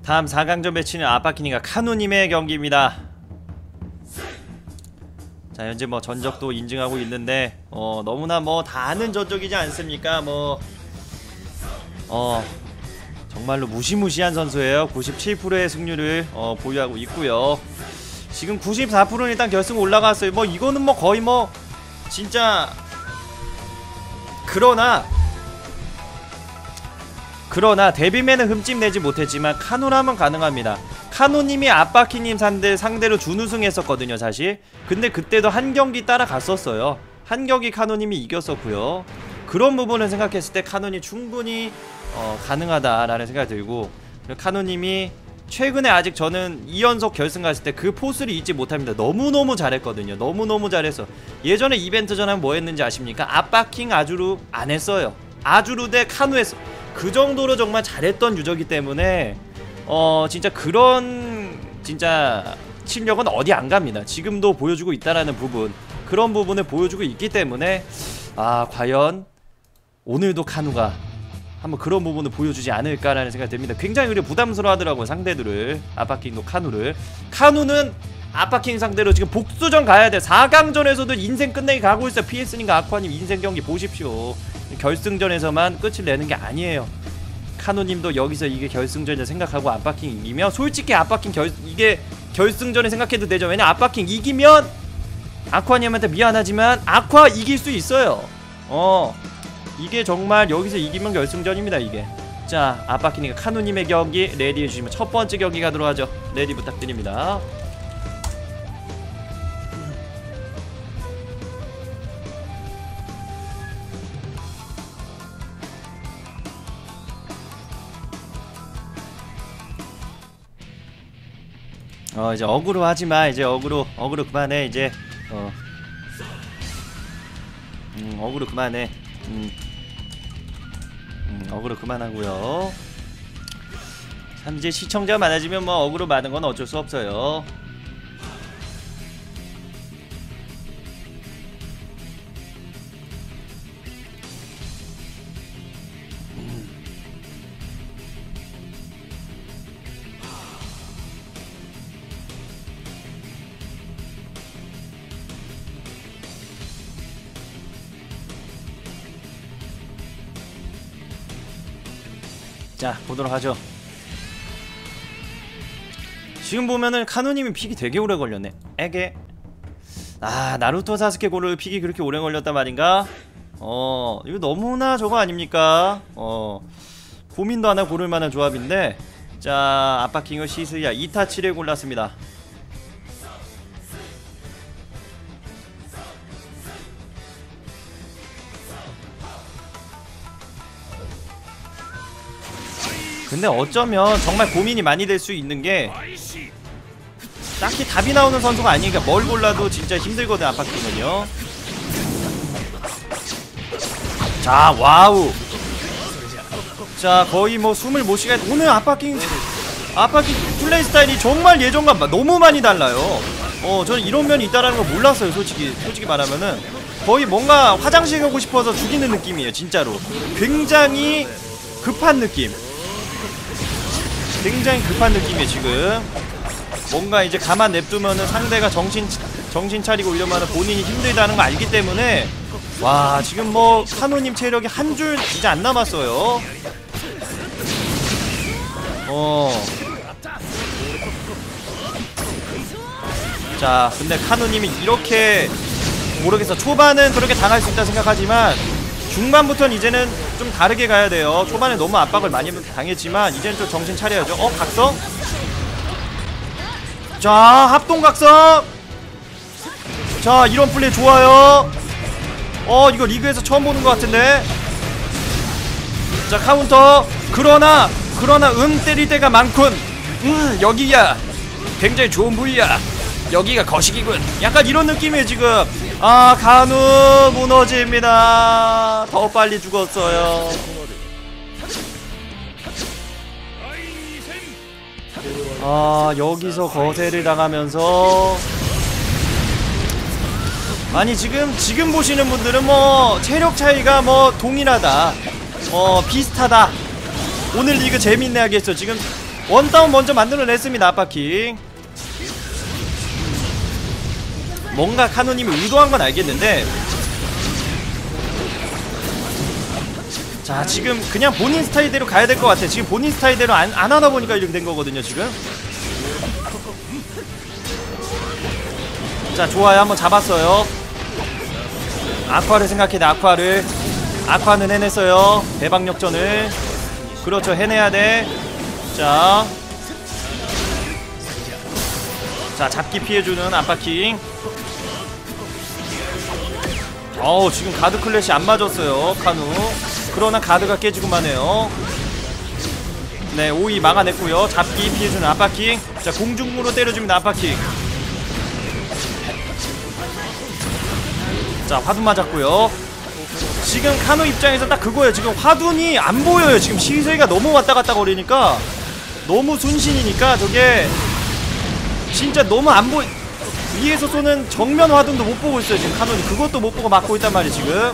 다음 4강전 매치는 아빠키니가 카누님의 경기입니다. 자, 현재 뭐 전적도 인증하고 있는데 너무나 뭐 다 아는 전적이지 않습니까? 정말로 무시무시한 선수예요. 97%의 승률을 보유하고 있고요. 지금 94%는 일단 결승 올라갔어요. 뭐 이거는 뭐 거의 뭐 진짜 그러나 데뷔맨은 흠집내지 못했지만 카누라면 가능합니다. 카누님이 아빠키님 상대로 준우승했었거든요 사실. 근데 그때도 한 경기 따라갔었어요. 한 경기 카누님이 이겼었고요. 그런 부분을 생각했을 때 카누님 충분히 가능하다라는 생각이 들고, 카누님이 최근에 아직 저는 2연속 결승 갔을 때 그 포스를 잊지 못합니다. 너무너무 잘했거든요. 너무너무 잘했어. 예전에 이벤트전 하면 뭐 했는지 아십니까? 아빠킹 아주루 안 했어요. 아주루 대 카누 했어. 그 정도로 정말 잘했던 유저기 때문에 진짜 그런 진짜 실력은 어디 안 갑니다. 지금도 보여주고 있다라는 부분, 그런 부분을 보여주고 있기 때문에 과연 오늘도 카누가 한번 그런 부분을 보여주지 않을까라는 생각이 듭니다. 굉장히 그래 부담스러워 하더라고요, 상대들을. 아빠킹도 카누를. 카누는 아빠킹 상대로 지금 복수전 가야 돼. 4강전에서도 인생 끝내기 가고 있어요. PS님과 아쿠아님 인생 경기 보십시오. 결승전에서만 끝을 내는 게 아니에요. 카누님도 여기서 이게 결승전이라 생각하고 아빠킹 이기면, 솔직히 아빠킹 이게 결승전에 생각해도 되죠. 왜냐 아빠킹 이기면 아쿠아님한테 미안하지만 아쿠아 이길 수 있어요. 이게 정말 여기서 이기면 결승전입니다 이게. 자, 아빠키니가 카누님의 경기 레디해주시면 첫 번째 경기 가도록 하죠. 레디 부탁드립니다. 이제 어그로 하지마. 이제 어그로 그만해 이제. 어그로 그만해. 어그로 그만하고요. 참 이제 시청자 많아지면 뭐 어그로 많은 건 어쩔 수 없어요. 자, 보도록 하죠. 지금 보면은 카누님이 픽이 되게 오래 걸렸네. 에게. 나루토 사스케 고를 픽이 그렇게 오래 걸렸단 말인가? 이거 너무나 저거 아닙니까? 고민도 하나 고를 만한 조합인데. 자, 아빠킹을 시스야 이타치를 골랐습니다. 근데 어쩌면 정말 고민이 많이 될 수 있는 게, 딱히 답이 나오는 선수가 아니니까 뭘 골라도 진짜 힘들거든 아빠킹은요. 자, 와우. 자, 거의 뭐 숨을 못 쉬게. 오늘 아빠킹 플레이 스타일이 정말 예전과 너무 많이 달라요. 저는 이런 면이 있다라는 걸 몰랐어요. 솔직히 말하면은 거의 뭔가 화장실 가고 싶어서 죽이는 느낌이에요 진짜로. 굉장히 급한 느낌. 굉장히 급한 느낌이에요 지금. 뭔가 이제 가만 냅두면은 상대가 정신 차리고 오려면은 본인이 힘들다는 거 알기 때문에. 와, 지금 뭐 카누님 체력이 한 줄 이제 안 남았어요. 자, 근데 카누님이 이렇게 모르겠어. 초반은 그렇게 당할 수 있다 생각하지만 중반부터는 이제는 좀 다르게 가야 돼요. 초반에 너무 압박을 많이 당했지만 이제는 좀 정신 차려야죠. 각성? 자, 합동각성! 자, 이런 플레이 좋아요. 이거 리그에서 처음 보는 것 같은데. 자, 카운터. 그러나 때릴 때가 많군. 여기야 굉장히 좋은 부위야. 여기가 거식이군. 약간 이런 느낌이에요 지금. 카누 무너집니다. 더 빨리 죽었어요. 여기서 거세를 당하면서. 아니 지금 보시는 분들은 뭐 체력 차이가 뭐 동일하다, 비슷하다, 오늘 리그 재밌네 하겠죠. 지금 원다운 먼저 만들어냈습니다. 압박킹. 뭔가 카노님이 의도한 건 알겠는데, 자 지금 그냥 본인 스타일대로 가야 될 것 같아. 지금 본인 스타일대로 안 하다 보니까 이렇게 된 거거든요 지금. 자 좋아요. 한번 잡았어요. 아쿠아를 생각해. 아쿠아는 해냈어요. 대박 역전을. 그렇죠, 해내야 돼. 자 잡기 피해주는 압박킹. 지금 가드 클래시 안 맞았어요 카누. 그러나 가드가 깨지고만 해요. 네, 오이 막아냈고요. 잡기 피해주는 압박킹. 자 공중으로 때려줍니다. 압박킹. 자 화둔 맞았고요. 지금 카누 입장에서 딱 그거예요. 지금 화둔이 안 보여요. 지금 시세가 너무 왔다갔다 거리니까, 너무 순신이니까 저게 진짜 너무 안 보이. 위에서 쏘는 정면 화둔도 못 보고 있어요 지금 카논이. 그것도 못 보고 막고 있단 말이에요 지금.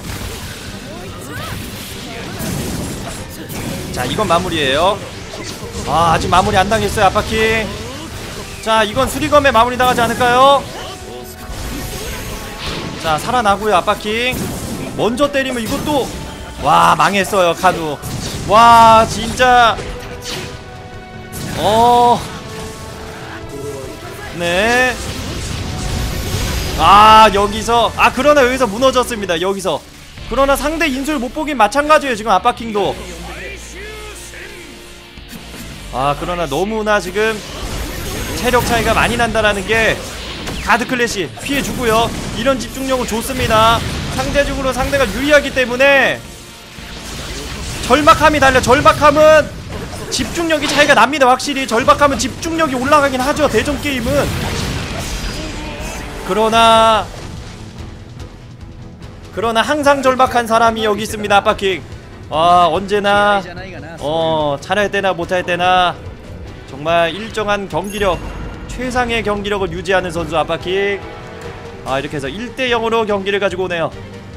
자 이건 마무리예요. 아직 마무리 안 당했어요 압박킹. 자 이건 수리검에 마무리 당하지 않을까요? 자 살아나고요. 압박킹 먼저 때리면 이것도, 와 망했어요 카누. 와 진짜 네. 여기서 그러나 여기서 무너졌습니다. 여기서. 그러나 상대 인술 못 보긴 마찬가지예요 지금 압박킹도. 그러나 너무나 지금 체력 차이가 많이 난다라는 게, 가드 클래시 피해주고요. 이런 집중력은 좋습니다. 상대적으로 상대가 유리하기 때문에 절박함이 달려. 절박함은 집중력이 차이가 납니다. 확실히 절박함은 집중력이 올라가긴 하죠 대전 게임은. 그러나 항상 절박한 사람이 여기 있습니다. 압박킹. 언제나 잘할 때나 못할 때나 정말 일정한 경기력, 최상의 경기력을 유지하는 선수 압박킹. 이렇게 해서 1대0으로 경기를 가지고 오네요.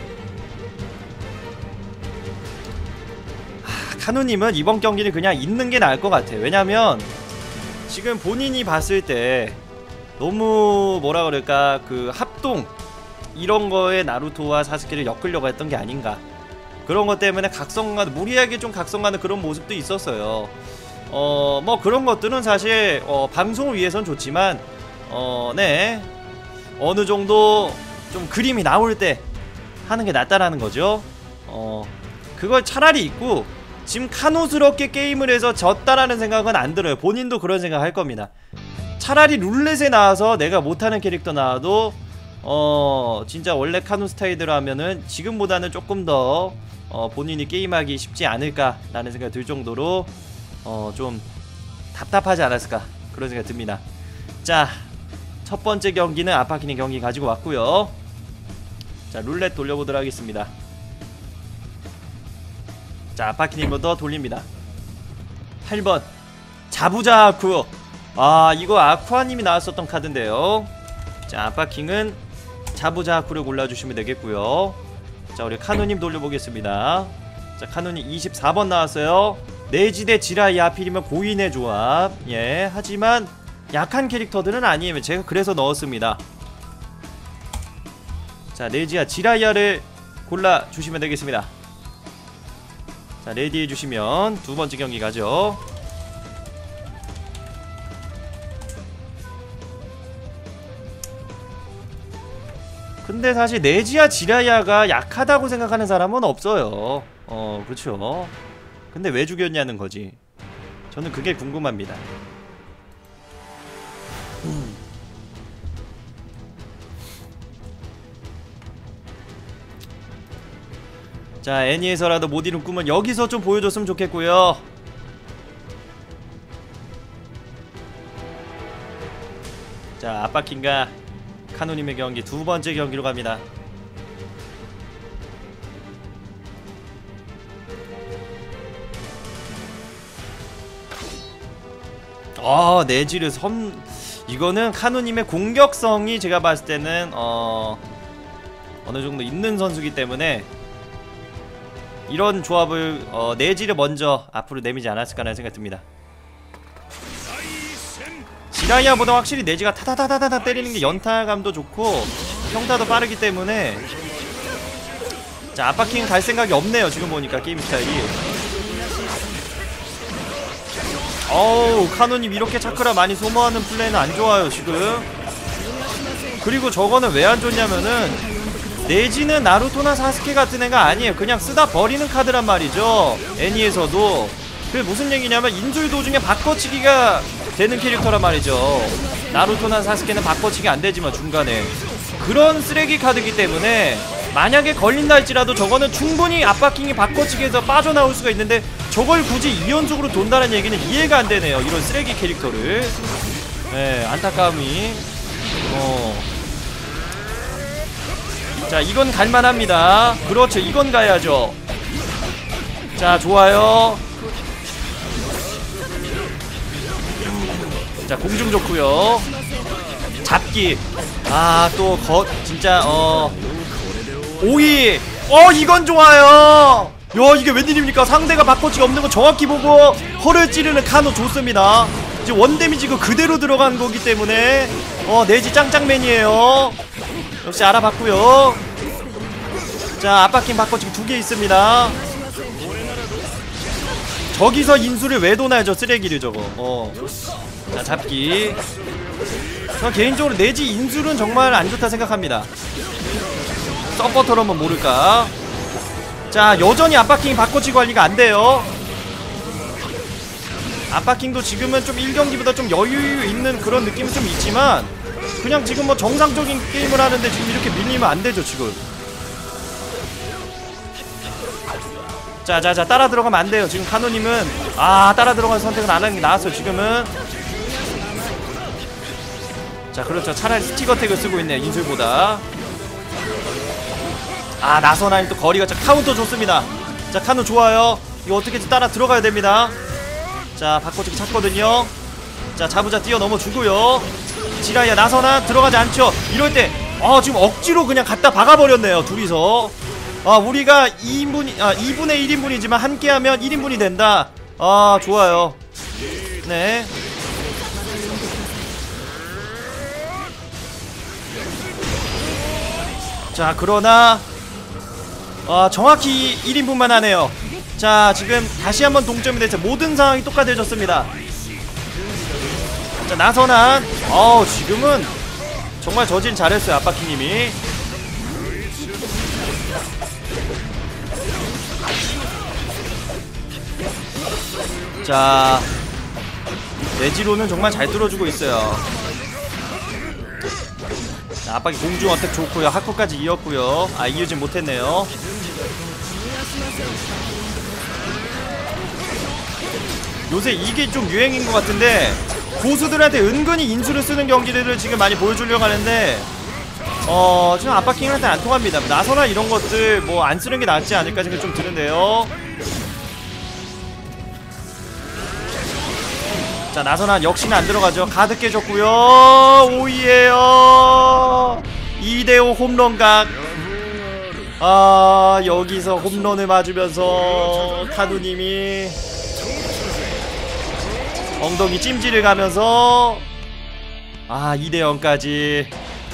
카누님은 이번 경기는 그냥 있는 게 나을 것 같아요. 왜냐면 지금 본인이 봤을 때 너무 뭐라 그럴까, 그 합동 이런 거에 나루토와 사스케를 엮으려고 했던 게 아닌가. 그런 것 때문에 각성가는, 무리하게 좀 각성가는 그런 모습도 있었어요. 뭐 그런 것들은 사실 방송을 위해선 좋지만 네, 어느 정도 좀 그림이 나올 때 하는 게 낫다라는 거죠. 그걸 차라리 있고, 지금 카노스럽게 게임을 해서 졌다라는 생각은 안 들어요. 본인도 그런 생각 할 겁니다. 차라리 룰렛에 나와서 내가 못하는 캐릭터 나와도 진짜 원래 카누 스타일대로 하면은 지금보다는 조금 더 본인이 게임하기 쉽지 않을까 라는 생각이 들 정도로 좀 답답하지 않았을까 그런 생각이 듭니다. 자, 첫 번째 경기는 압박킹의 경기 가지고 왔고요. 자, 룰렛 돌려보도록 하겠습니다. 자, 압박킹 먼저 돌립니다. 8번 자부자 아쿠. 이거 아쿠아님이 나왔었던 카드인데요. 자, 압박킹은 자부자 아쿠를 골라주시면 되겠고요. 자, 우리 카누님 돌려보겠습니다. 자, 카누님 24번 나왔어요. 네지대 지라이 하필이면 고인의 조합. 예, 하지만 약한 캐릭터들은 아니에요. 제가 그래서 넣었습니다. 자, 네지야 지라이아를 골라주시면 되겠습니다. 자, 레디해주시면 두 번째 경기 가죠. 근데 사실 네지아 지라이아가 약하다고 생각하는 사람은 없어요. 그렇죠. 근데 왜 죽였냐는 거지. 저는 그게 궁금합니다. 자, 애니에서라도 못 이룬 꿈은 여기서 좀 보여줬으면 좋겠고요. 자, 압박킹과 카누님의 경기 두 번째 경기로 갑니다. 네지르 이거는 카누님의 공격성이 제가 봤을 때는 어느 정도 있는 선수기 때문에 이런 조합을 네지를 먼저 앞으로 내미지 않았을까라는 생각이 듭니다. 지라이아보다 확실히 내지가 타다다다다 때리는 게 연타감도 좋고 평타도 빠르기 때문에 자, 압박킹 갈 생각이 없네요. 지금 보니까 게임 스타일이. 어우, 카노님 이렇게 차크라 많이 소모하는 플레이는 안 좋아요 지금. 그리고 저거는 왜 안 좋냐면은 내지는 나루토나 사스케 같은 애가 아니에요. 그냥 쓰다 버리는 카드란 말이죠. 애니에서도. 그게 무슨 얘기냐면 인술 도중에 바꿔치기가 되는 캐릭터란 말이죠. 나루토나 사스케는 바꿔치기 안 되지만 중간에 그런 쓰레기 카드이기 때문에 만약에 걸린다 할지라도 저거는 충분히 압박킹이 바꿔치기에서 빠져나올 수가 있는데 저걸 굳이 2연속으로 돈다는 얘기는 이해가 안 되네요. 이런 쓰레기 캐릭터를. 네, 안타까움이. 자, 이건 갈만합니다. 그렇죠, 이건 가야죠. 자, 좋아요. 자, 공중 좋고요. 잡기. 아, 또 진짜 오이. 이건 좋아요. 야, 이게 웬일입니까? 상대가 바꿔치기 없는 거 정확히 보고 허를 찌르는 카노 좋습니다. 이제 원데미지 그대로 들어간 거기 때문에 내지 짱짱맨이에요. 역시 알아봤고요. 자, 압박킹 바꿔치기 2개 있습니다. 저기서 인수를 왜 도나요? 쓰레기를 저거. 자, 잡기. 저 개인적으로 내지 인술은 정말 안 좋다 생각합니다. 서포터라면 모를까. 자, 여전히 압박킹 바꿔치기 관리가 안 돼요. 압박킹도 지금은 좀 1경기보다 좀 여유 있는 그런 느낌은 좀 있지만 그냥 지금 뭐 정상적인 게임을 하는데 지금 이렇게 밀리면 안 되죠 지금. 자, 따라 들어가면 안 돼요. 지금 카노님은 따라 들어가는 선택은 안 하는 게 나았어요 지금은. 자, 그렇죠. 차라리 스티거 택을 쓰고 있네요 인술보다. 나선아님 또 거리가 카운터 좋습니다. 자, 카노 좋아요. 이거 어떻게든 따라 들어가야 됩니다. 자, 바꿔치기 찼거든요. 자, 자부자 뛰어 넘어주고요. 지라이아 나선아 들어가지 않죠. 이럴 때 지금 억지로 그냥 갖다 박아버렸네요 둘이서. 우리가 2분의 1인분이지만 함께하면 1인분이 된다. 좋아요. 네. 자, 그러나 정확히 1인분만 하네요. 자, 지금 다시 한번 동점이 돼서 모든 상황이 똑같아졌습니다. 자, 나선한 지금은 정말 저질 잘했어요 압박킹님이. 자, 내지로는 정말 잘 뚫어주고 있어요. 자, 압박이 공중 어택 좋고요. 하코까지 이었고요. 이어진 못했네요. 요새 이게 좀 유행인 것 같은데 고수들한테 은근히 인수를 쓰는 경기들을 지금 많이 보여주려고 하는데 지금 압박킹한테 안 통합니다. 나서나 이런 것들 뭐 안 쓰는 게 낫지 않을까 생각이 좀 드는데요. 자, 나선아 역시나 안 들어가죠. 가득 깨졌고요. 오이에요. 2대5 홈런각. 여기서 홈런을 맞으면서 카누님이 엉덩이 찜질을 가면서 2대0까지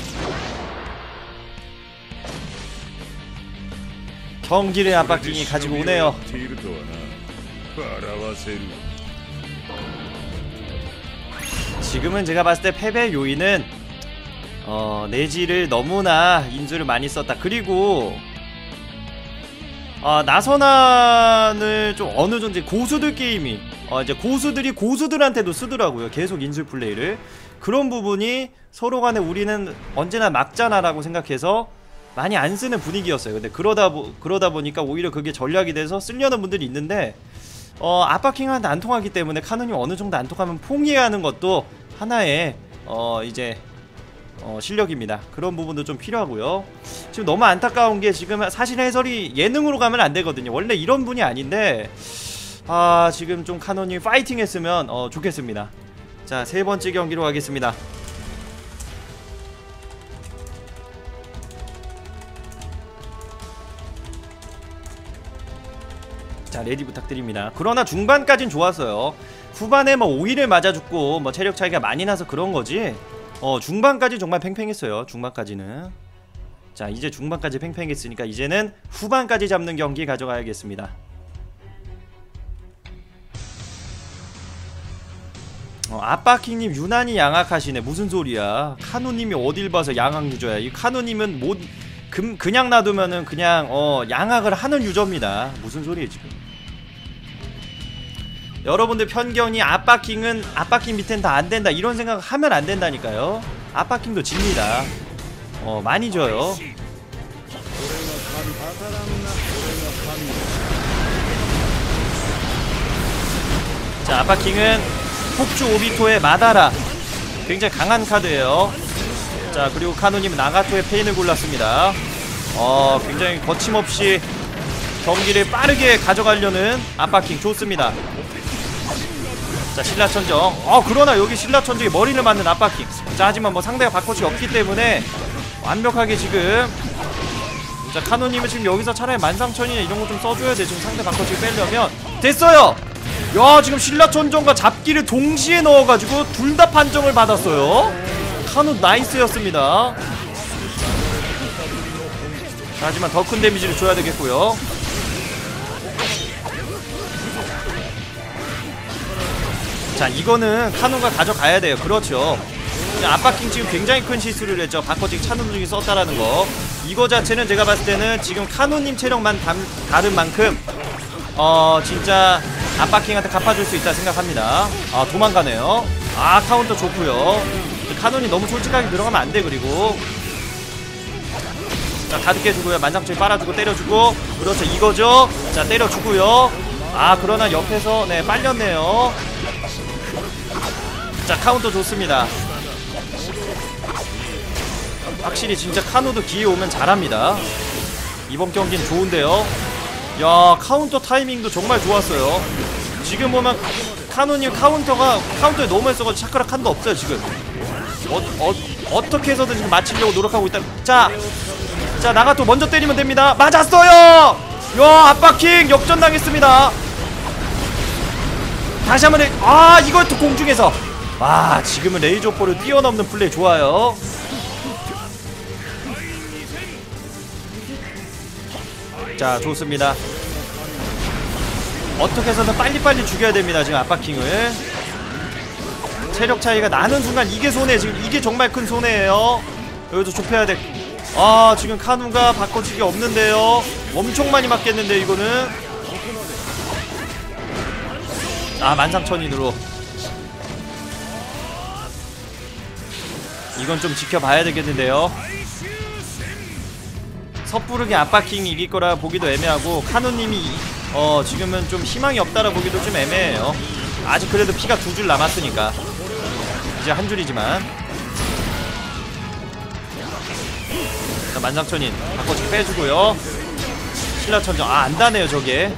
경기를 압박킹이 가지고 오네요. 지금은 제가 봤을 때 패배 요인은 내지를 너무나 인수를 많이 썼다. 그리고 나선안을 좀 어느 정도 고수들 게임이 이제 고수들이 고수들한테도 쓰더라고요. 계속 인술 플레이를. 그런 부분이 서로 간에 우리는 언제나 막잖아라고 생각해서 많이 안 쓰는 분위기였어요. 근데 그러다 보니까 오히려 그게 전략이 돼서 쓰려는 분들이 있는데 압박킹한테 안 통하기 때문에 카누님 어느 정도 안 통하면 포기하는 것도 하나의 이제 실력입니다. 그런 부분도 좀 필요하고요. 지금 너무 안타까운 게 지금 사실 해설이 예능으로 가면 안 되거든요. 원래 이런 분이 아닌데 지금 좀 카노님 파이팅 했으면 좋겠습니다. 자, 세 번째 경기로 가겠습니다. 자, 레디 부탁드립니다. 그러나 중반까진 좋았어요. 후반에 뭐 오일을 맞아 죽고 뭐 체력 차이가 많이 나서 그런 거지. 중반까지 정말 팽팽했어요. 중반까지는. 자, 이제 중반까지 팽팽했으니까 이제는 후반까지 잡는 경기 가져가야겠습니다. 아빠킹님 유난히 양악하시네. 무슨 소리야. 카노님이 어딜 봐서 양악 유저야. 이 카노님은 못 그냥 놔두면은 그냥 양악을 하는 유저입니다. 무슨 소리예요 지금. 여러분들 편견이 아빠킹은 아빠킹 밑엔 다 안된다 이런 생각 하면 안된다니까요. 아빠킹도 집니다. 많이 져요. 자, 아빠킹은 폭주 오비토의 마다라 굉장히 강한 카드예요. 자, 그리고 카노님은 나가토의 페인을 골랐습니다. 굉장히 거침없이 경기를 빠르게 가져가려는 아빠킹 좋습니다. 자, 신라천정. 그러나 여기 신라천정이 머리를 맞는 아빠킹. 자, 하지만 뭐 상대가 바꿔치 없기 때문에 완벽하게 지금. 자, 카노님은 지금 여기서 차라리 만상천이나 이런 거 좀 써줘야 돼. 지금 상대 바꿔치 빼려면. 됐어요! 야, 지금 신라천정과 잡기를 동시에 넣어가지고 둘 다 판정을 받았어요. 카노 나이스였습니다. 자, 하지만 더 큰 데미지를 줘야 되겠고요. 자, 이거는 카노가 가져가야 돼요. 그렇죠. 아빠킹 지금 굉장히 큰 실수를 했죠. 바꿔치기 차노님이 썼다라는 거. 이거 자체는 제가 봤을 때는 지금 카노님 체력만 다른 만큼 진짜 아빠킹한테 갚아줄 수 있다 생각합니다. 도망가네요. 카운터 좋고요. 카논이 너무 솔직하게 들어가면 안 돼. 그리고 자, 가득 해주고요. 만장초에 빨아주고 때려주고. 그렇죠, 이거죠. 자, 때려주고요. 그러나 옆에서 네 빨렸네요. 자, 카운터 좋습니다. 확실히 진짜 카노도 기회 오면 잘합니다. 이번 경기는 좋은데요. 야, 카운터 타이밍도 정말 좋았어요. 지금 보면 카노님 카운터에 너무 많이 써가지고 차크라 칸도 없어요 지금. 어떻게 해서든 지금 맞추려고 노력하고 있다. 자, 나가토 먼저 때리면 됩니다. 맞았어요. 야, 아빠킹 역전당했습니다. 다시 한번 이걸 또 공중에서. 지금은 레이저포를 뛰어넘는 플레이 좋아요. 자, 좋습니다. 어떻게 해서든 빨리빨리 죽여야 됩니다. 지금 아빠킹을. 체력 차이가 나는 순간 이게 손해. 지금 이게 정말 큰 손해예요. 여기서 좁혀야 돼. 지금 카누가 바꿔주기 없는데요. 엄청 많이 맞겠는데 이거는. 만상천인으로. 이건 좀 지켜봐야 되겠는데요. 섣부르게 아빠킹이 이길 거라 보기도 애매하고, 카누님이 지금은 좀 희망이 없다라 보기도 좀 애매해요. 아직 그래도 피가 2줄 남았으니까. 이제 한 줄이지만. 자, 만상천인 바꿔치기 빼주고요. 신라천정. 안다네요 저게.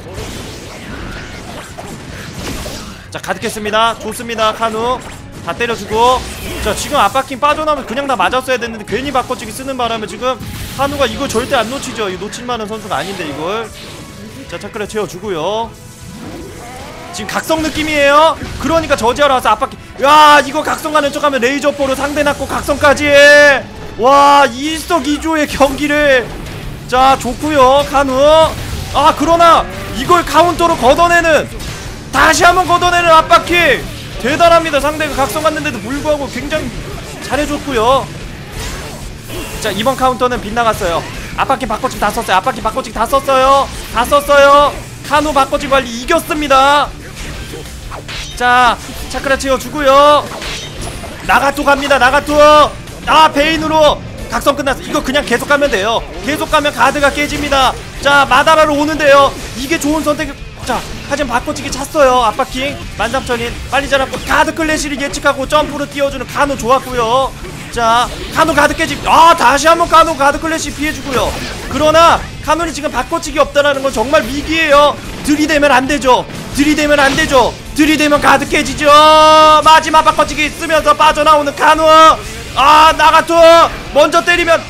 자, 가득했습니다. 좋습니다. 카누 다 때려주고. 자, 지금 아빠킹 빠져나오면 그냥 다 맞았어야 됐는데 괜히 바꿔치기 쓰는 바람에 지금 카누가 이거 절대 안 놓치죠. 이거 놓칠만한 선수가 아닌데 이걸. 자, 차크라 채워주고요. 지금 각성 느낌이에요. 그러니까 저지하러 와서 아빠킹. 야, 이거 각성 가는 척하면 레이저포로 상대 낳고 각성까지 해. 와, 일석이조의 경기를. 자, 좋고요 카누. 그러나 이걸 카운터로 걷어내는, 다시 한번 걷어내는 아빠킹. 대단합니다. 상대가 각성 갔는데도 불구하고 굉장히 잘해줬고요. 자, 이번 카운터는 빗나갔어요. 아빠킹 바꿔치기 다 썼어요. 아빠킹 바꿔치기 다 썼어요. 다 썼어요. 카누 바꿔치기 관리 이겼습니다. 자, 차크라 채워주고요. 나가토 갑니다. 나가토. 베인으로 각성 끝났어. 이거 그냥 계속 가면 돼요. 계속 가면 가드가 깨집니다. 자, 마다라로 오는데요. 이게 좋은 선택. 자, 하지만 바꿔치기 찼어요. 아빠킹 만삼천인 빨리 잡고 가드 클래시를 예측하고 점프로 띄워주는 카누 좋았고요. 자, 카누 가드 깨집. 다시 한번 카누 가드 클래시 피해주고요. 그러나 카누이 지금 바꿔치기 없다라는 건 정말 위기예요. 들이대면 안되죠. 들이대면 안되죠. 들이대면 가드 깨지죠. 마지막 바꿔치기 쓰면서 빠져나오는 카누. 나가토 먼저 때리면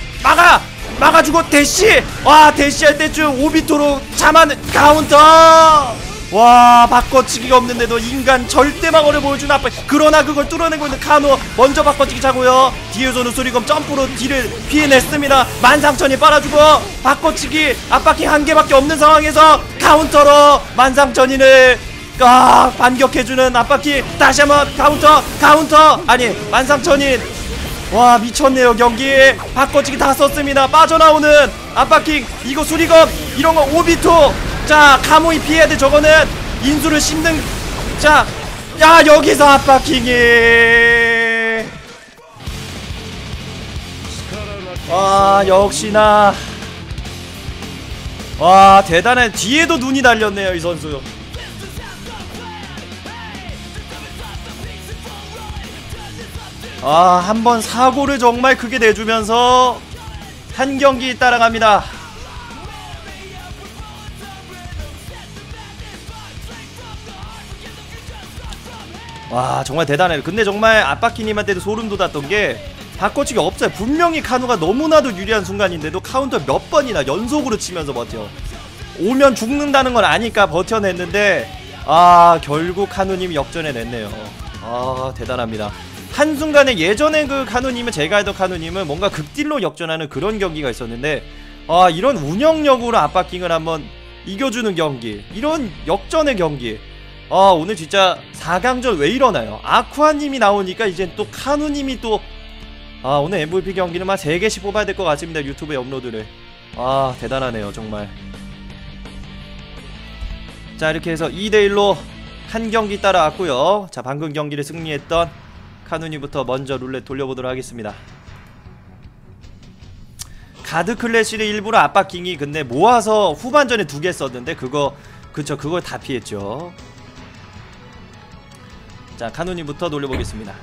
막아주고 대시. 대시할 때쯤 오비토로 참아는 카운터. 와, 바꿔치기가 없는데도 인간 절대망어를 보여주는 아빠. 그러나 그걸 뚫어내고 있는 카누. 먼저 바꿔치기 차고요. 뒤에서는 수리검 점프로 뒤를 피해냈습니다. 만상천이 빨아주고 바꿔치기 압박킹 한 개밖에 없는 상황에서 카운터로 만상천이를 반격해주는 압박킹. 다시 한번 카운터. 아니, 만상천인. 와, 미쳤네요. 경기 바꿔치기 다 썼습니다. 빠져나오는 압박킹. 이거 수리검 이런거 오비토. 자, 카무이 피해야돼. 저거는 인수를 씹는. 자, 야, 여기서 압박킹이. 와, 역시나. 와, 대단해. 뒤에도 눈이 달렸네요, 이 선수. 아, 한번 사고를 정말 크게 내주면서 한 경기 따라갑니다. 와, 정말 대단해요. 근데 정말 압박키님한테도 소름 돋았던 게 바꿔치기 없어요. 분명히 카누가 너무나도 유리한 순간인데도 카운터 몇 번이나 연속으로 치면서 버텨. 오면 죽는다는 걸 아니까 버텨냈는데, 아, 결국 카누님이 역전해냈네요. 아, 대단합니다. 한순간에 예전에 그 카누님은, 제가 알던 카누님은 뭔가 극딜로 역전하는 그런 경기가 있었는데, 아, 이런 운영력으로 압박킹을 한번 이겨주는 경기, 이런 역전의 경기. 아, 오늘 진짜 4강전 왜 이러나요? 아쿠아님이 나오니까 이젠 또 카누님이 또, 아, 오늘 MVP 경기는 막 3개씩 뽑아야 될 것 같습니다. 유튜브에 업로드를. 아, 대단하네요 정말. 자, 이렇게 해서 2대1로 한 경기 따라왔고요. 자, 방금 경기를 승리했던 카누니부터 먼저 룰렛 돌려보도록 하겠습니다. 가드 클래시를 일부러 압박킹이 근데 모아서 후반전에 2개 썼는데 그쵸, 그걸 다 피했죠. 자, 카누니부터 돌려보겠습니다.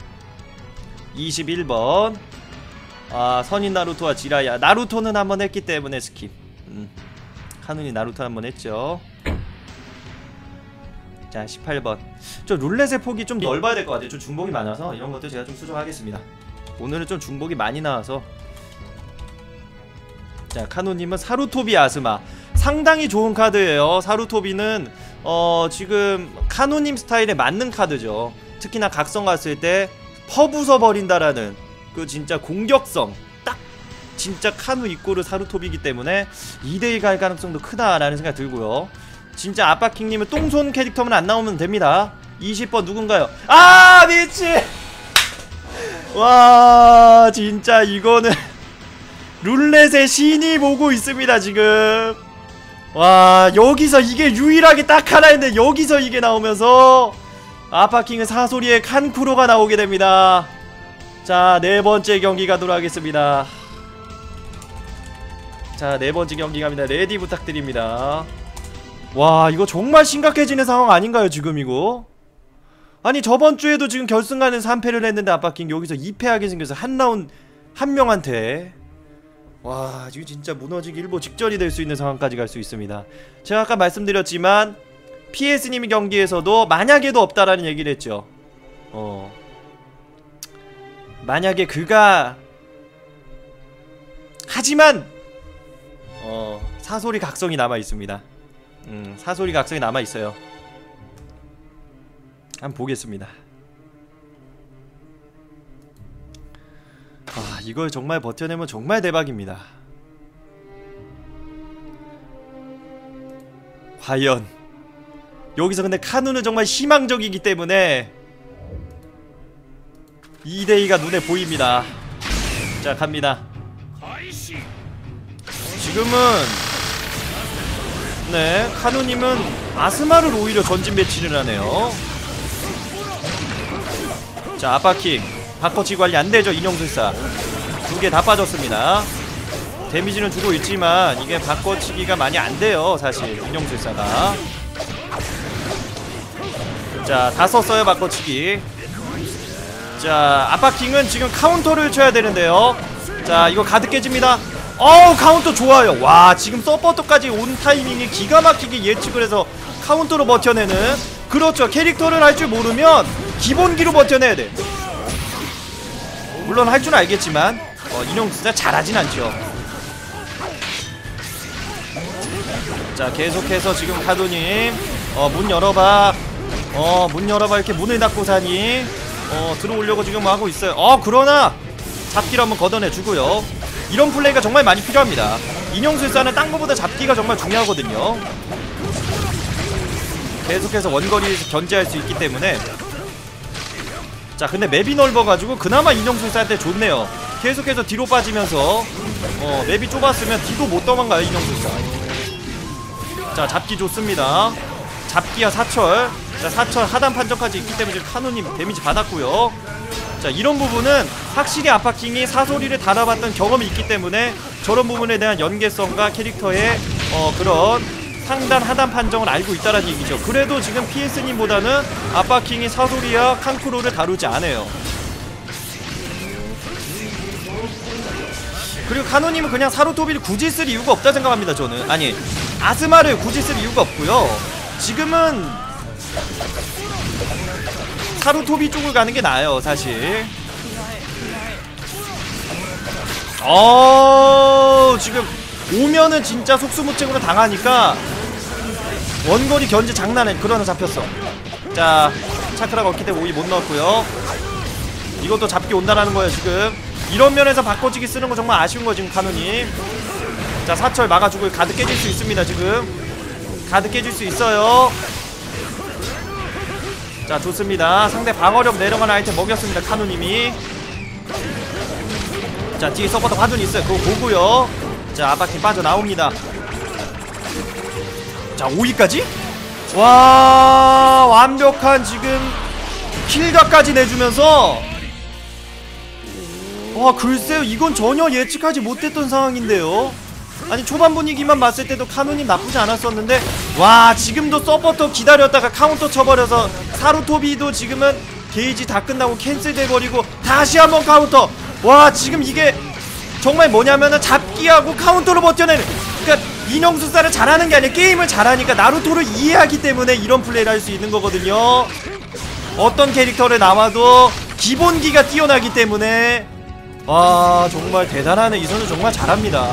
21번. 아, 선인 나루토와 지라야. 나루토는 한번 했기 때문에 스킵. 카누니 나루토 한번 했죠. 자, 18번. 저 룰렛의 폭이 좀 넓어야 될 것 같아요. 좀 중복이 많아서 이런 것도 제가 좀 수정하겠습니다. 오늘은 좀 중복이 많이 나와서. 자, 카누님은 사루토비 아스마. 상당히 좋은 카드예요. 사루토비는 지금 카누님 스타일에 맞는 카드죠. 특히나 각성 갔을 때 퍼부숴버린다라는 그 진짜 공격성, 딱 진짜 카누 이꼬르 사루토비이기 때문에 2대2 갈 가능성도 크다라는 생각 들고요. 진짜 압박킹님은 똥손 캐릭터만 안 나오면 됩니다. 20번 누군가요? 아, 미치! 와, 진짜 이거는 룰렛의 신이 보고 있습니다 지금. 와, 여기서 이게 유일하게 딱 하나 있는데 여기서 이게 나오면서 압박킹은 사소리의 칸쿠로가 나오게 됩니다. 자, 4번째 경기 가도록 하겠습니다. 자, 4번째 경기 갑니다. 레디 부탁드립니다. 와, 이거 정말 심각해지는 상황 아닌가요 지금 이거? 아니, 저번주에도 지금 결승가는 3패를 했는데 압박킹 여기서 2패하게 생겨서 한 라운드 한 명한테. 와, 이거 진짜 무너지기 일보 직전이 될 수 있는 상황까지 갈 수 있습니다. 제가 아까 말씀드렸지만 PS님이 경기에서도 만약에도 없다라는 얘기를 했죠. 만약에 그가 하지만 사소리 각성이 남아있습니다. 사소리 각성이 남아있어요. 한번 보겠습니다. 아, 이걸 정말 버텨내면 정말 대박입니다. 과연 여기서 근데 카누는 정말 희망적이기 때문에 2대2가 눈에 보입니다. 자, 갑니다. 지금은 네, 카누님은 아스마를 오히려 전진 배치를 하네요. 자, 압박킹 바꿔치기 관리 안되죠. 인형술사 2개 다 빠졌습니다. 데미지는 주고 있지만 이게 바꿔치기가 많이 안돼요 사실 인형술사가. 자, 다 썼어요 바꿔치기. 자, 압박킹은 지금 카운터를 쳐야 되는데요. 자, 이거 가드 깨집니다. 카운터 좋아요. 와, 지금 서포터까지 온 타이밍이 기가 막히게 예측을 해서 카운터로 버텨내는. 그렇죠, 캐릭터를 할 줄 모르면 기본기로 버텨내야 돼. 물론 할 줄 알겠지만 인형 진짜 잘하진 않죠. 자, 계속해서 지금 카도님 문 열어봐. 문 열어봐. 이렇게 문을 닫고 사니? 들어오려고 지금 뭐 하고 있어요. 그러나 잡기를 한번 걷어내주고요. 이런 플레이가 정말 많이 필요합니다. 인형술사는 딴 거보다 잡기가 정말 중요하거든요. 계속해서 원거리에서 견제할 수 있기 때문에. 자, 근데 맵이 넓어가지고 그나마 인형술사한테 좋네요. 계속해서 뒤로 빠지면서 맵이 좁았으면 뒤도 못 도망가요, 인형술사. 자, 잡기 좋습니다. 잡기와 사철. 자, 사철 하단 판정까지 있기 때문에 지금 카노님 데미지 받았고요. 자, 이런 부분은 확실히 아파킹이 사소리를 달아봤던 경험이 있기 때문에 저런 부분에 대한 연계성과 캐릭터의 그런 상단 하단 판정을 알고 있다는 얘기죠. 그래도 지금 PS님보다는 아파킹이 사소리와 칸크로를 다루지 않아요. 그리고 카노님은 그냥 사루토비를 굳이 쓸 이유가 없다 생각합니다. 저는. 아니, 아스마를 굳이 쓸 이유가 없고요. 지금은 사루토비 쪽을 가는 게 나아요, 사실. 지금 오면은 진짜 속수무책으로 당하니까 원거리 견제 장난 아니야. 그러나 잡혔어. 자, 차크라가 없기 때문에 오이 못 넣었고요. 이것도 잡기 온다라는 거예요, 지금. 이런 면에서 바꿔치기 쓰는 거 정말 아쉬운 거 지금 카노님. 자, 사철 막아주고 가드 깨질 수 있습니다, 지금. 가드 깨질 수 있어요. 자, 좋습니다. 상대 방어력 내려가는 아이템 먹였습니다, 카노님이. 자, 뒤에 서버터 화둔이 있어요. 그거 보고요. 자, 아바킹 빠져나옵니다. 자, 5위까지? 와, 완벽한 지금 킬각까지 내주면서, 와, 글쎄요, 이건 전혀 예측하지 못했던 상황인데요. 아니, 초반 분위기만 봤을 때도 카노님 나쁘지 않았었는데, 와, 지금도 서포터 기다렸다가 카운터 쳐버려서 사루토비도 지금은 게이지 다 끝나고 캔슬돼버리고 다시 한번 카운터. 와, 지금 이게 정말 뭐냐면은 잡기하고 카운터로 버텨내는, 그러니까 인형술사를 잘하는 게 아니라 게임을 잘하니까 나루토를 이해하기 때문에 이런 플레이를 할 수 있는 거거든요. 어떤 캐릭터를 나와도 기본기가 뛰어나기 때문에. 와, 정말 대단하네. 이 선수 정말 잘합니다.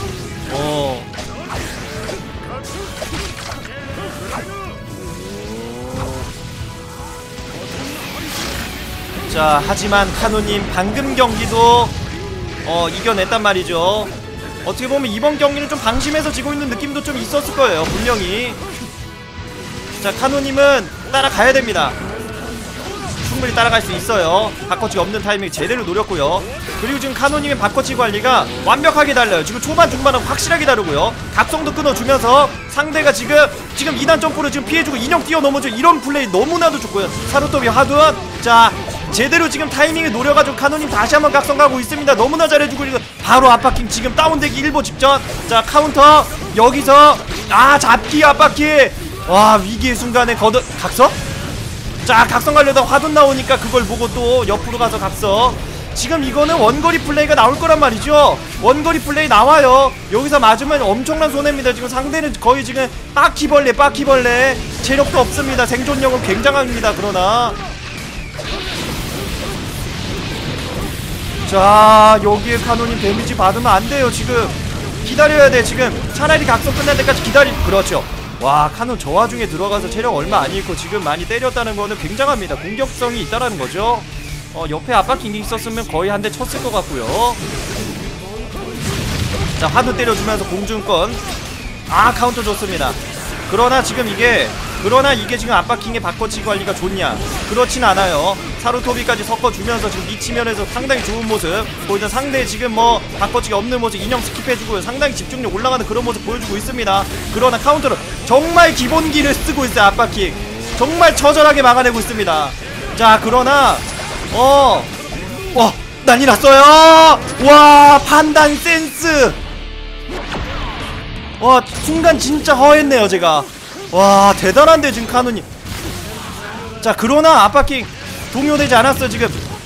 자, 하지만 카노님 방금 경기도 이겨냈단 말이죠. 어떻게 보면 이번 경기는 좀 방심해서 지고 있는 느낌도 좀 있었을 거예요, 분명히. 자, 카노님은 따라가야 됩니다. 충분히 따라갈 수 있어요. 바꿔치기 없는 타이밍 제대로 노렸고요. 그리고 지금 카노님의 바꿔치기 관리가 완벽하게 달라요. 지금 초반 중반은 확실하게 다르고요. 각성도 끊어주면서 상대가 지금 2단 점프로 지금 피해주고 인형 뛰어넘어줘. 이런 플레이 너무나도 좋고요. 사루토비 하둔. 자, 제대로 지금 타이밍을 노려가지고 카노님 다시 한번 각성 가고 있습니다. 너무나 잘해주고. 바로 아파킹 지금 다운되기 일보 직전. 자, 카운터 여기서 잡기 아파킹. 와, 위기의 순간에 각성? 자, 각성 가려다 화돈 나오니까 그걸 보고 또 옆으로 가서 각성. 지금 이거는 원거리 플레이가 나올 거란 말이죠. 원거리 플레이 나와요. 여기서 맞으면 엄청난 손해입니다. 지금 상대는 거의 지금 빠키벌레. 체력도 없습니다. 생존력은 굉장합니다. 그러나 자, 여기에 카노님 데미지 받으면 안 돼요. 지금 기다려야 돼. 지금 차라리 각성 끝날 때까지 그렇죠. 와, 카논 저 와중에 들어가서 체력 얼마 안 잃고 지금 많이 때렸다는 거는 굉장합니다. 공격성이 있다라는 거죠. 옆에 아파킹이 있었으면 거의 한 대 쳤을 것 같고요. 자, 화도 때려주면서 공중권. 카운터 좋습니다. 그러나 이게 지금 아파킹의 바꿔치기 관리가 좋냐? 그렇진 않아요. 사루토비까지 섞어주면서 지금 미치면에서 상당히 좋은 모습 보이던. 상대 지금 뭐 바꿔치기 없는 모습 인형 스킵해주고요. 상당히 집중력 올라가는 그런 모습 보여주고 있습니다. 그러나 카운터를 정말 기본기를 쓰고 있어요. 아파킹 정말 처절하게 막아내고 있습니다. 자, 그러나 난리 났어요. 와, 판단 센스. 와, 순간 진짜 허했네요, 제가. 와, 대단한데 지금 카노님. 자, 그러나 아파킹 동요되지 않았어. 지금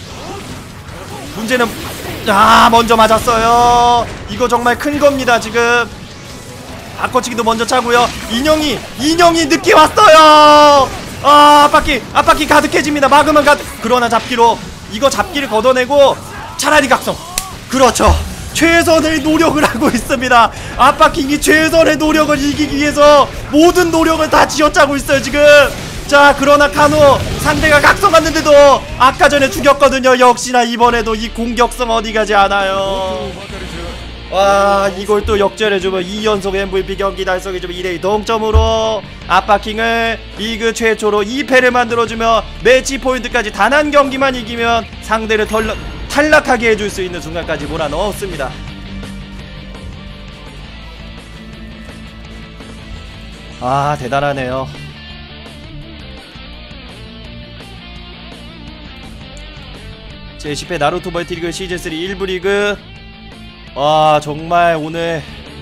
문제는 먼저 맞았어요. 이거 정말 큰 겁니다. 지금 바꿔치기도 먼저 차고요. 인형이 늦게 왔어요. 아파킹 가득해집니다. 막으면 그러나 잡기로 이거 잡기를 걷어내고 차라리 각성. 그렇죠. 최선의 노력을 하고 있습니다. 압박킹이 최선의 노력을 이기기 위해서 모든 노력을 다 쥐어짜고 있어요 지금. 자, 그러나 카누 상대가 각성 갔는데도 아까 전에 죽였거든요. 역시나 이번에도 이 공격성 어디 가지 않아요. 와, 이걸 또 역전해주면 2연속 MVP 경기 달성해주면 2대2 동점으로 압박킹을 리그 최초로 2패를 만들어주며 매치 포인트까지 단 한 경기만 이기면 상대를 탈락하게 해줄 수 있는 순간까지 몰아넣었습니다. 아, 대단하네요. 제10회 나루토 멀티리그 시즌3 1부 리그. 와, 정말 오늘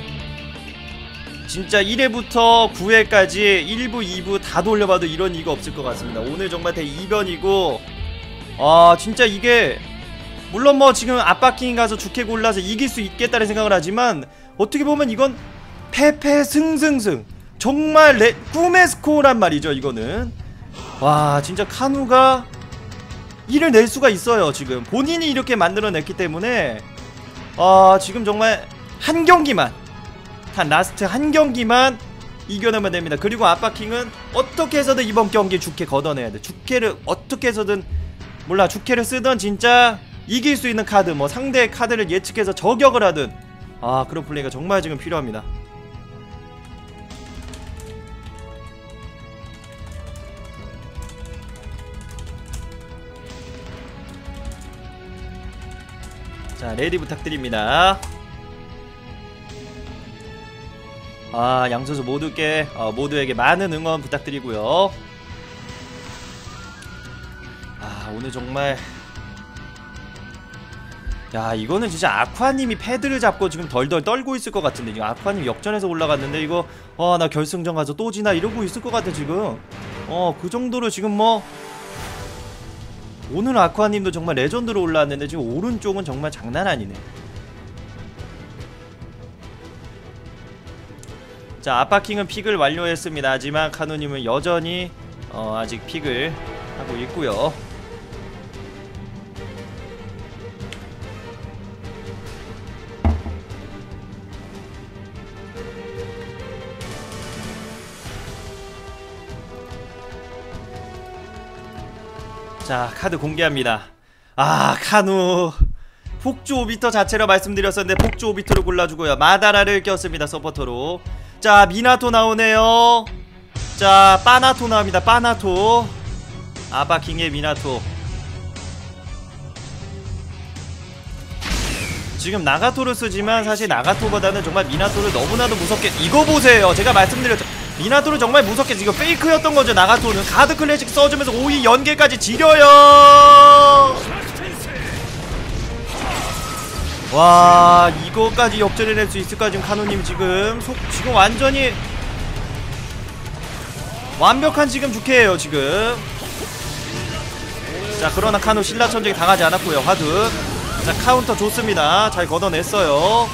진짜 1회부터 9회까지 1부 2부 다 돌려봐도 이런 리그 없을 것 같습니다. 오늘 정말 대이변이고, 아 진짜 이게 물론 뭐 지금 압박킹 가서 좋게 골라서 이길 수 있겠다는 생각을 하지만 어떻게 보면 이건 패패 승승승, 정말 꿈의 스코어란 말이죠 이거는. 와, 진짜 카누가 이를 낼 수가 있어요. 지금 본인이 이렇게 만들어냈기 때문에 지금 정말 한 경기만, 한 라스트 한 경기만 이겨내면 됩니다. 그리고 압박킹은 어떻게 해서든 이번 경기 주캐 걷어내야 돼. 주캐를 어떻게 해서든, 몰라, 주캐를 쓰던 진짜 이길 수 있는 카드, 뭐 상대의 카드를 예측해서 저격을 하든, 그런 플레이가 정말 지금 필요합니다. 자, 레디 부탁드립니다. 양선수 모두에게 많은 응원 부탁드리고요. 오늘 정말, 야, 이거는 진짜 아쿠아님이 패드를 잡고 지금 덜덜 떨고 있을 것 같은데. 지금 아쿠아님 역전해서 올라갔는데 이거 나 결승전 가서 또 지나 이러고 있을 것 같아 지금. 그 정도로 지금 뭐 오늘 아쿠아님도 정말 레전드로 올라왔는데 지금 오른쪽은 정말 장난 아니네. 자, 압박킹은 픽을 완료했습니다. 하지만 카누님은 여전히 아직 픽을 하고 있고요. 자, 카드 공개합니다. 카누 폭주 오비터 자체로 말씀드렸었는데 폭주 오비터를 골라주고요. 마다라를 꼈습니다. 서포터로. 자, 미나토 나오네요. 자, 빠나토 나옵니다. 빠나토. 아바킹의 미나토. 지금 나가토를 쓰지만 사실 나가토보다는 정말 미나토를 너무나도 무섭게, 이거 보세요. 제가 말씀드렸죠. 미나토는 정말 무섭게, 지금 페이크였던 거죠. 나가토는 가드 클래식 써주면서 5위 연계까지 지려요. 와, 이거까지 역전해낼 수 있을까 지금 카누님. 지금 지금 완전히 완벽한 지금 주캐예요 지금. 자, 그러나 카누 신라 천적이 당하지 않았고요. 화두. 자, 카운터 좋습니다. 잘 걷어냈어요.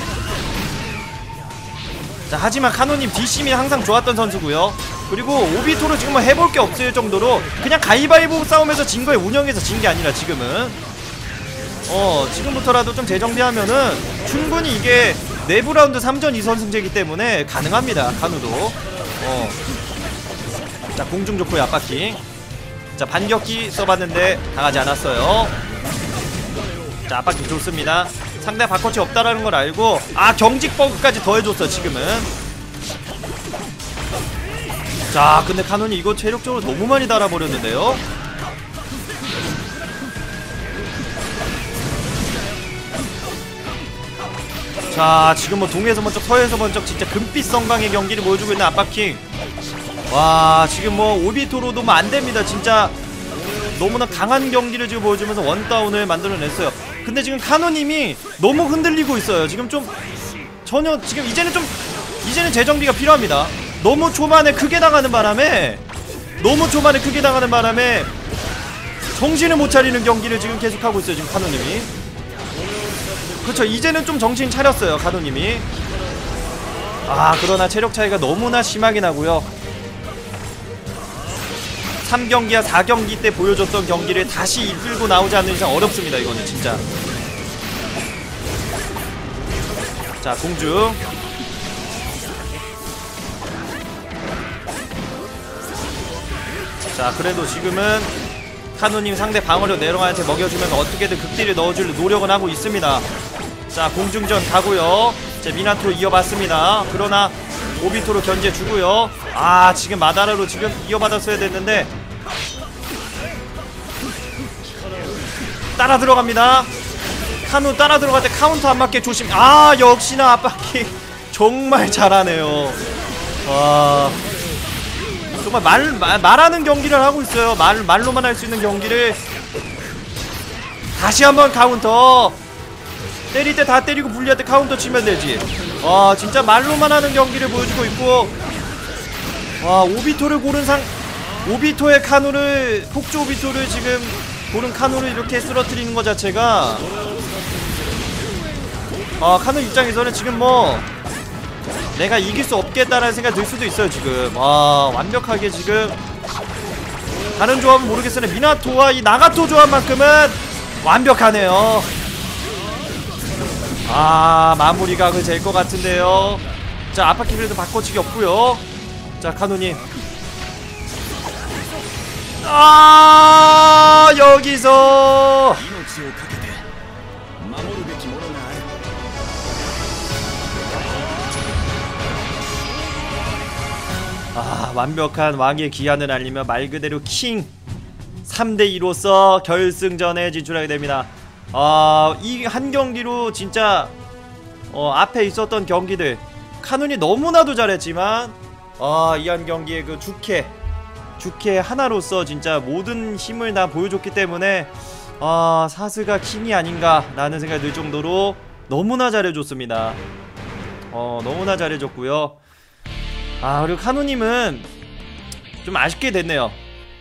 자, 하지만 카노님 뒷심이 항상 좋았던 선수고요. 그리고 오비토로 지금 뭐 해볼 게 없을 정도로 그냥 가위바위보 싸움에서 진 거에 운영해서 진 게 아니라 지금은 지금부터라도 좀 재정비하면은 충분히 이게 내부 라운드 3전 2선승제이기 때문에 가능합니다. 카누도. 자, 공중 좋고요. 압박킹. 자, 반격기 써봤는데 당하지 않았어요. 자, 압박킹 좋습니다. 상대 바커치 없다라는 걸 알고 경직 버그까지 더해줬어 지금은. 자, 근데 카논이 이거 체력적으로 너무 많이 달아버렸는데요. 자, 지금 뭐 동에서 번쩍 서에서 번쩍 진짜 금빛 성광의 경기를 보여주고 있는 압박킹. 와, 지금 뭐 오비토로도 뭐 안됩니다. 진짜 너무나 강한 경기를 지금 보여주면서 원다운을 만들어냈어요. 근데 지금 카노님이 너무 흔들리고 있어요. 지금 좀 전혀 지금 이제는 재정비가 필요합니다. 너무 초반에 크게 당하는 바람에 정신을 못 차리는 경기를 지금 계속하고 있어요 지금 카노님이. 그렇죠, 이제는 좀 정신 차렸어요 카노님이. 그러나 체력 차이가 너무나 심하게 나고요. 3경기와 4경기 때 보여줬던 경기를 다시 이끌고 나오지 않는 이상 어렵습니다 이거는 진짜. 자, 공중. 자, 그래도 지금은 카누님 상대 방어력 내롱한테 먹여주면서 어떻게든 극딜을 넣어줄 노력은 하고 있습니다. 자, 공중전 가고요. 자, 미나토로 이어봤습니다. 그러나 오비토로 견제주고요. 아, 지금 마다라로 지금 이어받았어야 됐는데 따라 들어갑니다. 카누 따라 들어갈 때 카운터 안 맞게 조심. 아, 역시나 압박킥 정말 잘하네요. 와, 정말 말하는 경기를 하고 있어요. 말로만 할 수 있는 경기를. 다시 한번 카운터. 때릴 때 다 때리고 불리할 때 카운터 치면 되지. 와, 진짜 말로만 하는 경기를 보여주고 있고. 와, 오비토를 고른 오비토의 카누를, 폭주 오비토를 지금 고른 카누를 이렇게 쓰러뜨리는 것 자체가, 카누 입장에서는 지금 뭐 내가 이길 수 없겠다라는 생각이 들 수도 있어요. 지금 완벽하게 지금 다른 조합은 모르겠으나 미나토와 이 나가토 조합만큼은 완벽하네요. 마무리가 될 것 같은데요. 자, 압박킥 그래도 바꿔치기 없고요. 자, 카누님. 여기서 완벽한 왕의 기한을 알리며 말 그대로 킹 3대2로서 결승전에 진출하게 됩니다. 이 한 경기로 진짜 앞에 있었던 경기들 카눈이 너무나도 잘했지만 이 한 경기의 그 주캐 하나로서 진짜 모든 힘을 다 보여줬기 때문에 사스가 킹이 아닌가 라는 생각이 들 정도로 너무나 잘해줬습니다. 너무나 잘해줬고요. 그리고 카누님은 좀 아쉽게 됐네요.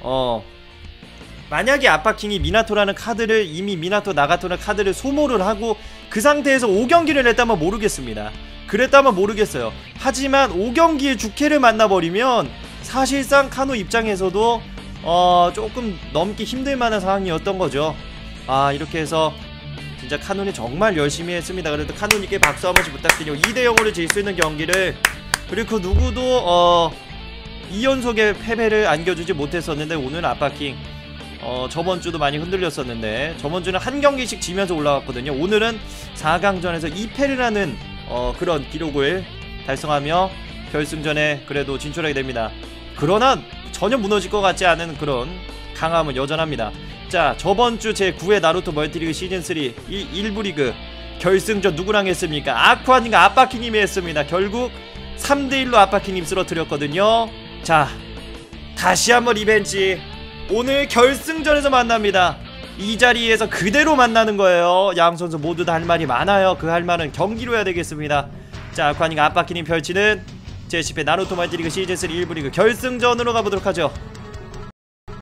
만약에 아빠킹이 미나토라는 카드를 이미 미나토 나가토라는 카드를 소모를 하고 그 상태에서 5경기를 했다면 모르겠습니다. 그랬다면 모르겠어요. 하지만 5경기의 주캐를 만나버리면 사실상 카누 입장에서도 조금 넘기 힘들만한 상황이었던 거죠. 이렇게 해서 진짜 카누이 정말 열심히 했습니다. 그래도 카누님께 박수 한 번씩 부탁드리고 2대0으로 질 수 있는 경기를, 그리고 그 누구도 2연속의 패배를 안겨주지 못했었는데 오늘 아빠킹 저번주도 많이 흔들렸었는데 저번주는 한 경기씩 지면서 올라갔거든요. 오늘은 4강전에서 2패를 하는 그런 기록을 달성하며 결승전에 그래도 진출하게 됩니다. 그러나 전혀 무너질 것 같지 않은 그런 강함은 여전합니다. 자, 저번주 제9회 나루토 멀티리그 시즌3 1부 리그 결승전 누구랑 했습니까? 아쿠아님과 아빠킹님이 했습니다. 결국 3대1로 아빠킹님 쓰러뜨렸거든요. 자, 다시 한번 리벤지. 오늘 결승전에서 만납니다. 이 자리에서 그대로 만나는 거예요. 양 선수 모두 다 할 말이 많아요. 그 할 말은 경기로 해야 되겠습니다. 자, 아쿠아님과 아빠킹님 펼치는 제10회 나루토 멀티리그 시즌3 1부 리그 결승전으로 가보도록 하죠.